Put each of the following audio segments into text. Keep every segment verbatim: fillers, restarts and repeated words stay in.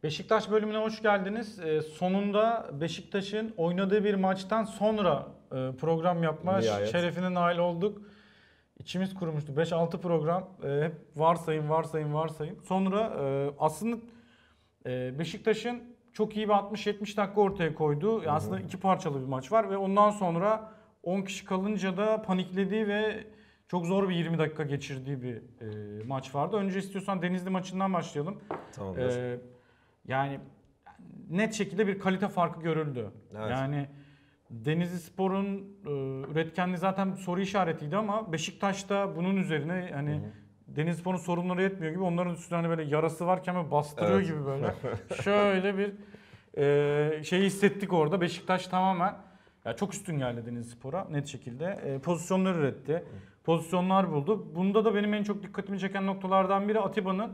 Beşiktaş bölümüne hoş geldiniz. Ee, sonunda Beşiktaş'ın oynadığı bir maçtan sonra e, program yapma Nihayet. şerefine nail olduk. İçimiz kurumuştu. beş altı program. E, hep varsayın, varsayın, varsayın. Sonra e, aslında e, Beşiktaş'ın çok iyi bir altmış yetmiş dakika ortaya koydu. Hı hı. Aslında iki parçalı bir maç var ve ondan sonra on kişi kalınca da paniklediği ve çok zor bir yirmi dakika geçirdiği bir e, maç vardı. Önce istiyorsan Denizli maçından başlayalım. Tamamdır. E, Yani net şekilde bir kalite farkı görüldü. Evet. Yani Denizlispor'un e, üretkenliği zaten soru işaretiydi ama Beşiktaş'ta bunun üzerine hani Denizlispor'un sorunları yetmiyor gibi onların üstüne hani böyle yarası varken böyle bastırıyor Evet. gibi böyle. Şöyle bir e, şey hissettik orada. Beşiktaş tamamen ya çok üstün geldi Denizlispor'a net şekilde. E, pozisyonlar üretti. Pozisyonlar buldu. Bunda da benim en çok dikkatimi çeken noktalardan biri Atiba'nın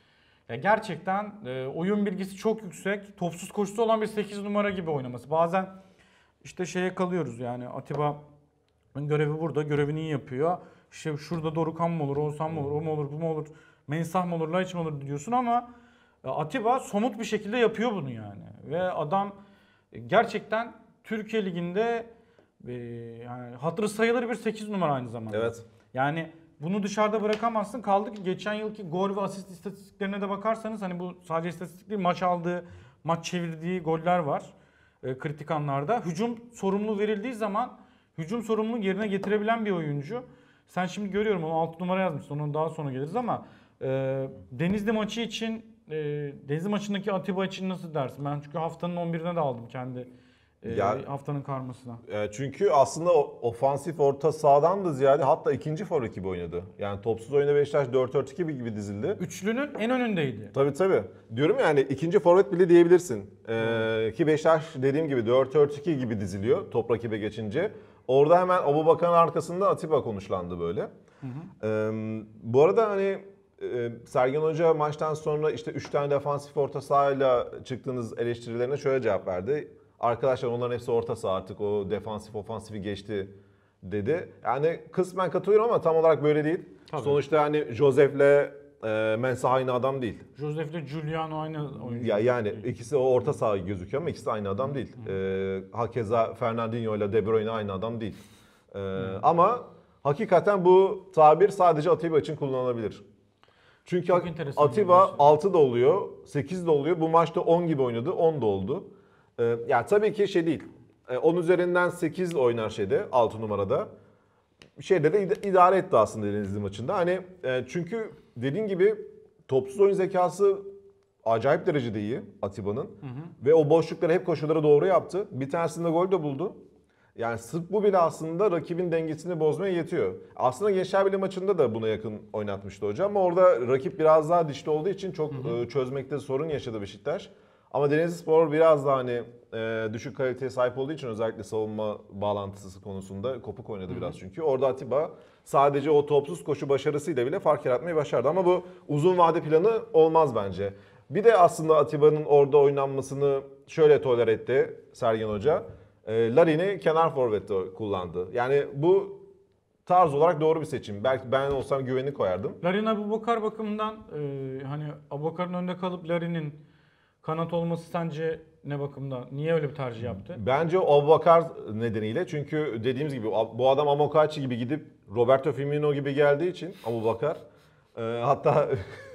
ya gerçekten e, oyun bilgisi çok yüksek, topsuz koşusu olan bir sekiz numara gibi oynaması. Bazen işte şeye kalıyoruz yani Atiba'nın görevi burada, görevini iyi yapıyor. İşte şurada Dorukhan mı olur, Oğuzhan mı olur, o mu olur, bu mu olur, Mensah mı olur, Laiç mi olur diyorsun ama e, Atiba somut bir şekilde yapıyor bunu yani. Ve adam gerçekten Türkiye Ligi'nde e, yani hatırı sayılır bir sekiz numara aynı zamanda. Evet. Yani bunu dışarıda bırakamazsın. Kaldı ki geçen yılki gol ve asist istatistiklerine de bakarsanız hani bu sadece istatistik değil, maç aldığı, maç çevirdiği goller var e, kritik anlarda. Hücum sorumluluğu verildiği zaman hücum sorumluluğu yerine getirebilen bir oyuncu. Sen şimdi görüyorum onu altı numara yazmışsın. Onun daha sonra geliriz ama e, Denizli maçı için e, Denizli maçındaki Atiba için nasıl dersin? Ben çünkü haftanın on birine de aldım kendi e, Ya- haftanın karmasına. E, çünkü aslında o- ofansif orta sahadan da ziyade hatta ikinci forvet gibi oynadı. Yani topsuz oyunda Beşiktaş dört dört iki gibi dizildi. Üçlünün en önündeydi. Tabii tabii. Diyorum yani ikinci forvet bile diyebilirsin. Ee, ki Beşiktaş dediğim gibi dört dört iki gibi diziliyor top rakibe geçince. Orada hemen Abubakar'ın arkasında Atiba konuşlandı böyle. Hı hı. Ee, bu arada hani e, Sergen Hoca maçtan sonra işte üç tane defansif orta sahayla çıktığınız eleştirilerine şöyle cevap verdi. Arkadaşlar onların hepsi orta saha artık o defansif ofansifi geçti dedi. Yani kısmen katılıyorum ama tam olarak böyle değil. Tabii. Sonuçta hani Josef'le e, Mensah aynı adam değil. Josef ile Giuliano aynı oyuncu. Ya yani ikisi o orta saha gözüküyor ama ikisi de aynı adam değil. Ee, hakeza Fernandinho ile De Bruyne aynı adam değil. Ee, ama hakikaten bu tabir sadece Atiba için kullanılabilir. Çünkü Çok enteresan Atiba bir şey. altı da oluyor, sekiz de oluyor. Bu maçta on gibi oynadı, on da oldu. Ee, ya tabii ki şey değil. Ee, on üzerinden sekiz oynar şeyde, altı numarada. Şeyde de id- idare etti aslında Denizli maçında. Hani e, çünkü dediğin gibi topsuz oyun zekası acayip derecede iyi Atiba'nın. Ve o boşlukları hep koşulara doğru yaptı. Bir tanesinde gol de buldu. Yani sırf bu bile aslında rakibin dengesini bozmaya yetiyor. Aslında Gençler Birliği maçında da buna yakın oynatmıştı hocam ama orada rakip biraz daha dişli olduğu için çok e, çözmekte sorun yaşadı Beşiktaş. Ama Denizlispor biraz daha hani e, düşük kaliteye sahip olduğu için özellikle savunma bağlantısı konusunda kopuk oynadı biraz çünkü. Orada Atiba sadece o topsuz koşu başarısıyla bile fark yaratmayı başardı ama bu uzun vade planı olmaz bence. Bir de aslında Atiba'nın orada oynanmasını şöyle tolere etti Sergen Hoca. E, Larin'i kenar forvette kullandı. Yani bu tarz olarak doğru bir seçim. Belki ben olsam güveni koyardım. Larin Abubakar bakımından e, hani Abubakar'ın önünde kalıp Larin'in kanat olması sence ne bakımdan? Niye öyle bir tercih yaptı? Bence o Abubakar nedeniyle çünkü dediğimiz gibi bu adam Amokachi gibi gidip Roberto Firmino gibi geldiği için Abubakar e, hatta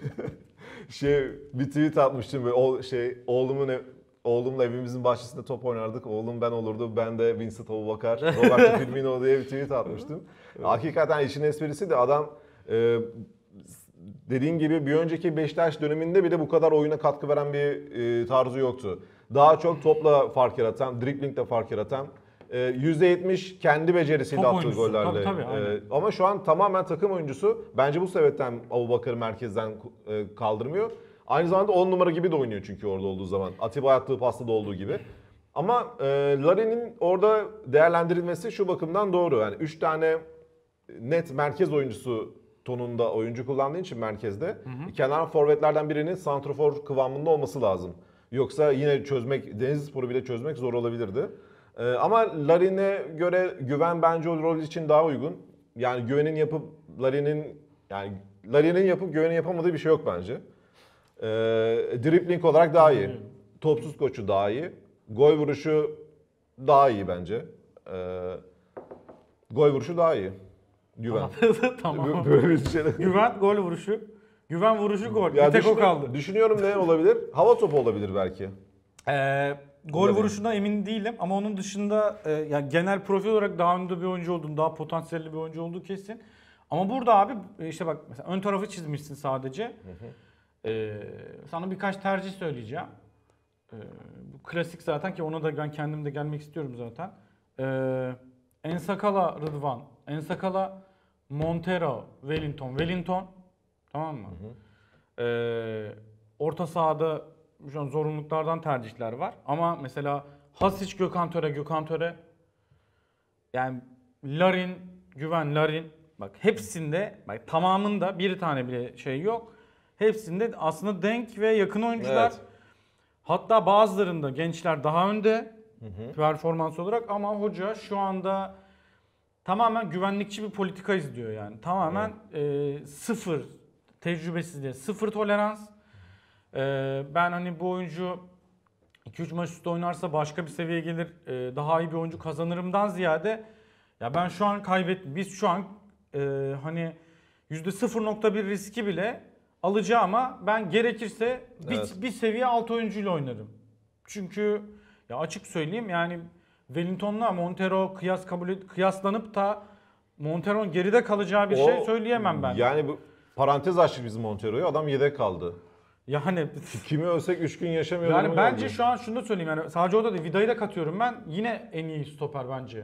şey bir tweet atmıştım böyle o şey oğlumun ev, oğlumla evimizin bahçesinde top oynardık. Oğlum ben olurdu. Ben de Vincent Abubakar, Roberto Firmino diye bir tweet atmıştım. Hakikaten işin esprisi de adam e, dediğin gibi bir önceki Beşiktaş döneminde bile bu kadar oyuna katkı veren bir e, tarzı yoktu. Daha çok topla fark yaratan, driblingle fark yaratan, e, yüzde yetmiş kendi becerisiyle Top attığı oyuncusu, gollerle. tabii, tabii, aynen. E, ama şu an tamamen takım oyuncusu. Bence bu sebepten Abubakar'ı merkezden e, kaldırmıyor. Aynı zamanda on numara gibi de oynuyor çünkü orada olduğu zaman. Atiba attığı pasta da olduğu gibi. Ama e, Larin'in orada değerlendirilmesi şu bakımdan doğru. Yani üç tane net merkez oyuncusu tonunda oyuncu kullandığı için merkezde hı hı. kenar forvetlerden birinin santrofor kıvamında olması lazım. Yoksa yine çözmek, Denizlispor'u bile çözmek zor olabilirdi. Ee, ama Larin'e göre güven bence o rol için daha uygun. Yani güvenin yapıp Larin'in yani Larin'in yapıp güvenin yapamadığı bir şey yok bence. Ee, dribbling olarak daha iyi. Topsuz koşu daha iyi. Gol vuruşu daha iyi bence. Ee, gol vuruşu daha iyi. Güven. Tamam. Böyle bir şey. Güven gol vuruşu. Güven vuruşu gol. Ya bir tek o düşünü- kaldı. Düşünüyorum ne olabilir? Hava topu olabilir belki. Ee, gol Olabilir. vuruşundan emin değilim ama onun dışında e, yani genel profil olarak daha önde bir oyuncu olduğunu, daha potansiyelli bir oyuncu olduğu kesin. Ama burada abi e, işte bak mesela ön tarafı çizmişsin sadece. Hı hı. Ee, sana birkaç tercih söyleyeceğim. Ee, bu klasik zaten ki ona da ben kendim de gelmek istiyorum zaten. Ee, Ensakala Rıdvan, Ensakala Montero, Wellington, Wellington, tamam mı? Hı hı. Ee, orta sahada şu an zorunluluklardan tercihler var. Ama mesela Hasic, Gökhan Töre, Gökhan Töre, yani Larin, Güven, Larin, bak hepsinde, bak tamamında bir tane bile şey yok. Hepsinde aslında denk ve yakın oyuncular. Evet. Hatta bazılarında gençler daha önde hı hı. performans olarak ama hoca şu anda tamamen güvenlikçi bir politika izliyor yani. Tamamen evet. e, sıfır tecrübesizliğe, sıfır tolerans. E, ben hani bu oyuncu iki üç maç üstü oynarsa başka bir seviyeye gelir, e, daha iyi bir oyuncu kazanırımdan ziyade ya ben şu an kaybettim. Biz şu an e, hani yüzde sıfır nokta bir riski bile alacağıma ben gerekirse bir, evet. bir seviye alt oyuncuyla oynarım. Çünkü ya açık söyleyeyim yani Wellington'la Montero kıyas kabul et, kıyaslanıp da Montero'nun geride kalacağı bir o, şey söyleyemem ben. Yani bu parantez açtık biz Montero'yu. Adam yedek kaldı. Yani kimi ölsek üç gün yaşamıyor. Yani bence şu an şunu da söyleyeyim yani sadece o da değil, Vida'yı da katıyorum ben. Yine en iyi stoper bence.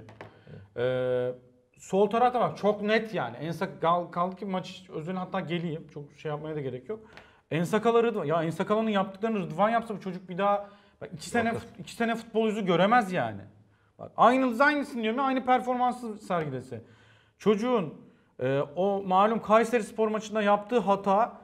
Ee, sol tarafta bak çok net yani. Ensak kaldı ki maç özeline hatta geleyim. Çok şey yapmaya da gerek yok. Ensakala Rıdvan. Ya Ensakala'nın yaptıklarını Rıdvan yapsa bu çocuk bir daha bak iki sene iki sene futbol yüzü göremez yani. Bak aynı aynısını diyorum ya, aynı performansı sergilese. Çocuğun e, o malum Kayserispor maçında yaptığı hata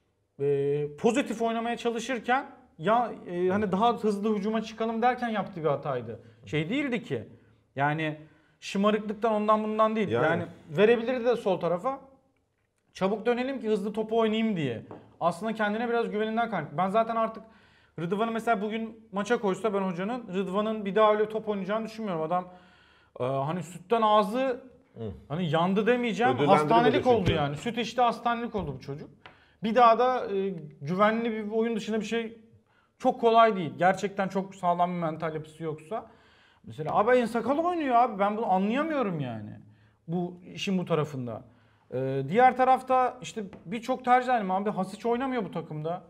e, pozitif oynamaya çalışırken ya e, hani daha hızlı hücuma çıkalım derken yaptığı bir hataydı. Şey değildi ki. Yani şımarıklıktan ondan bundan değil. Yani, yani verebilirdi de sol tarafa. Çabuk dönelim ki hızlı topu oynayayım diye. Aslında kendine biraz güveninden kaynaklı. Ben zaten artık Rıdvan'ı mesela bugün maça koysa ben hocanın Rıdvan'ın bir daha öyle top oynayacağını düşünmüyorum. Adam e, hani sütten ağzı Hı. hani yandı demeyeceğim. Hastanelik oldu çünkü. Yani. Süt içti hastanelik oldu bu çocuk. Bir daha da e, güvenli bir oyun dışında bir şey çok kolay değil. Gerçekten çok sağlam bir mental yapısı yoksa. Mesela abi Ensakala oynuyor abi. Ben bunu anlayamıyorum yani. Bu işin bu tarafında. Ee, diğer tarafta işte birçok tercih halim abi. Hasic oynamıyor bu takımda.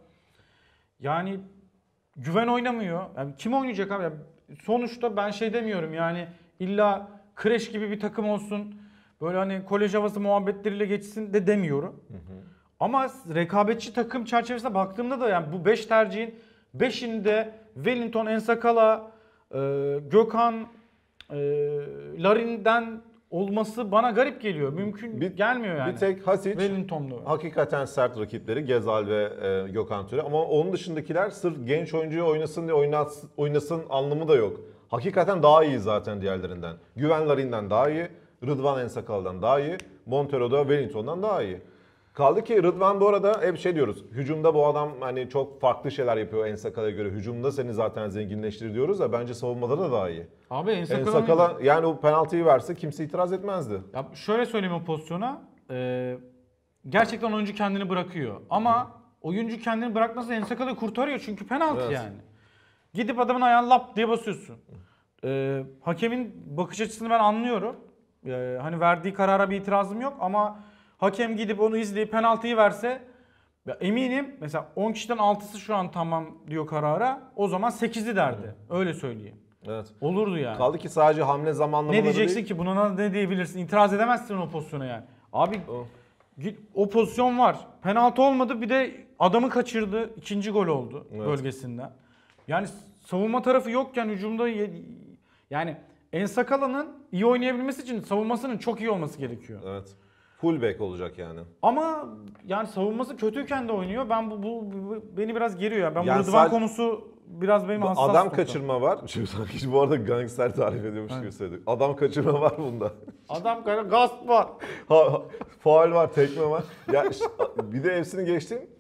Yani Güven oynamıyor. Yani kim oynayacak abi? Yani sonuçta ben şey demiyorum yani illa Kreş gibi bir takım olsun. Böyle hani kolej havası muhabbetleriyle geçsin de demiyorum. Hı hı. Ama rekabetçi takım çerçevesine baktığımda da yani bu beş tercihin beşinde Wellington, Ensakala, e, Gökhan, e, Larin'den olması bana garip geliyor. Mümkün bir, gelmiyor yani. Bir tek Hasic Wellington'lu. Hakikaten sert rakipleri Gezal ve e, Gökhan Töre ama onun dışındakiler sırf genç oyuncuyu oynasın diye oynasın, oynasın anlamı da yok. Hakikaten daha iyi zaten diğerlerinden. Güven Larin'den daha iyi, Rıdvan Ensakala'dan daha iyi, Montero da Wellington'dan daha iyi. Kaldı ki Rıdvan bu arada hep şey diyoruz. Hücumda bu adam hani çok farklı şeyler yapıyor Ensakala'ya göre. Hücumda seni zaten zenginleştirir diyoruz da bence savunmada da daha iyi. Abi Ensakala Ensakala yani o penaltıyı verse kimse itiraz etmezdi. Ya şöyle söyleyeyim o pozisyona. E, gerçekten oyuncu kendini bırakıyor. Ama Hı. oyuncu kendini bırakmasa Ensakala'yı kurtarıyor çünkü penaltı evet. yani. Gidip adamın ayağına lap diye basıyorsun. E, hakemin bakış açısını ben anlıyorum. E, hani verdiği karara bir itirazım yok ama hakem gidip onu izleyip penaltıyı verse ya eminim mesela on kişiden altısı şu an tamam diyor karara. O zaman sekizi derdi. Öyle söyleyeyim. Evet. Olurdu yani. Kaldı ki sadece hamle zamanlamaları Ne diyeceksin değil. ki buna ne diyebilirsin? İtiraz edemezsin o pozisyona yani. Abi o. Git o pozisyon var. Penaltı olmadı bir de adamı kaçırdı. İkinci gol oldu evet. bölgesinden. Yani savunma tarafı yokken hücumda yani Ensakala'nın iyi oynayabilmesi için savunmasının çok iyi olması gerekiyor. Evet. Full back olacak yani. Ama yani savunması kötüyken de oynuyor. Ben bu, bu, bu beni biraz geriyor. Yani ben yani bu Rıdvan sadece, konusu biraz benim hassas adam nokta. Kaçırma var. Şimdi sanki bu arada gangster tarif ediyormuş gibi söyledik. Adam kaçırma var bunda. Adam gasp var. ha, ha, faul var, tekme var. Ya işte, bir de hepsini geçtim.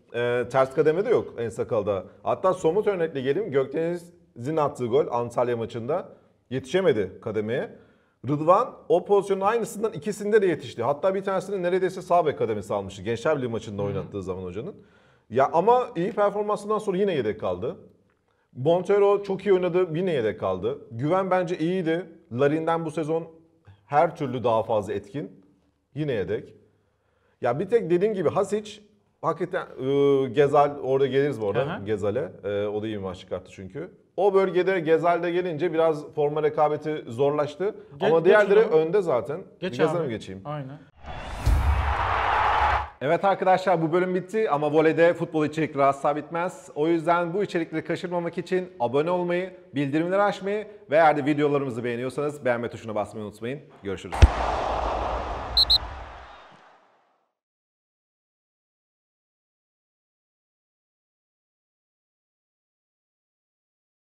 Ee, ters kademede yok En Sakal'da. Hatta somut örnekle geleyim. Gökdeniz'in attığı gol Antalya maçında yetişemedi kademeye. Rıdvan o pozisyonun aynısından ikisinde de yetişti. Hatta bir tanesini neredeyse sağ bek kademesi almıştı. Gençler Birliği maçında oynattığı zaman hocanın. Ya ama iyi performansından sonra yine yedek kaldı. Montero çok iyi oynadı, yine yedek kaldı. Güven bence iyiydi. Larin'den bu sezon her türlü daha fazla etkin. Yine yedek. Ya bir tek dediğim gibi Hasic hakikaten e, Gezal, orada geliriz bu arada Hı hı. Gezal'e. E, o da iyi bir maç çıkarttı çünkü. O bölgede Gezal'de gelince biraz forma rekabeti zorlaştı. Ge- Ama geç diğerleri onu. önde zaten. Geç Gezal'e abi. mi geçeyim? Aynen. Evet arkadaşlar, bu bölüm bitti ama voleyde futbol içerikleri asla bitmez. O yüzden bu içerikleri kaçırmamak için abone olmayı, bildirimleri açmayı ve eğer de videolarımızı beğeniyorsanız beğenme tuşuna basmayı unutmayın. Görüşürüz.